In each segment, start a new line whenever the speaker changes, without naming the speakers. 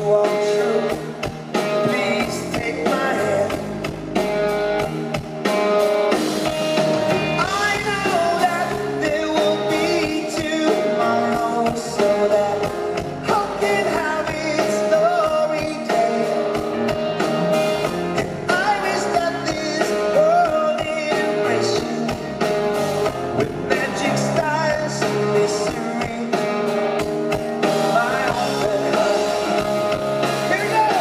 walk through. Please take my hand. I know that there will be tomorrow, so that hope can have its glory day. And I wish that this world embraced you with magic styles and mystery. My open heart. Here we go!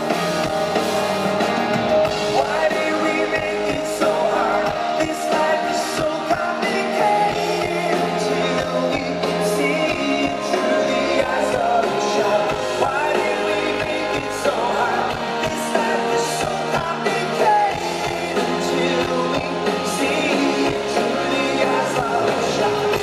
Why did we make it so hard? This life is so complicated until we see it through the eyes of a child. Why did we make it so hard? This life is so complicated until we see it through the eyes of a child.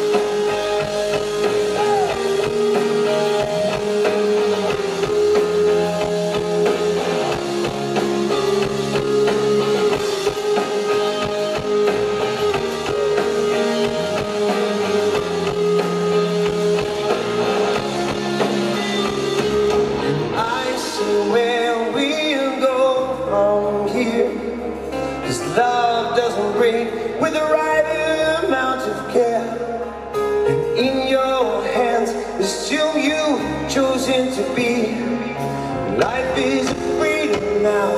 I see where we'll go from here, 'cause love doesn't bring with the right amount of care. And in your hands is still you chosen to be. Life is freedom now.